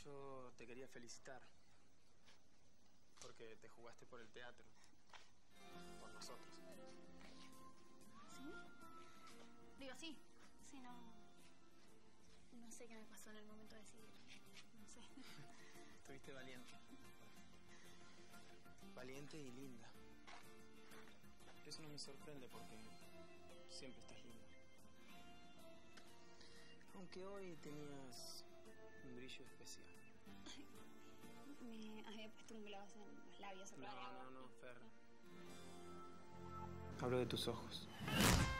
Yo te quería felicitar. Porque te jugaste por el teatro. Por nosotros. ¿Sí? Digo, sí. Sí, no... No sé qué me pasó en el momento de decidir. No sé. Estuviste valiente. Valiente y linda. Eso no me sorprende porque siempre estás linda. Aunque hoy tenías un brillo especial. Me había puesto un gloss en los labios. No, Fer. Hablo de tus ojos.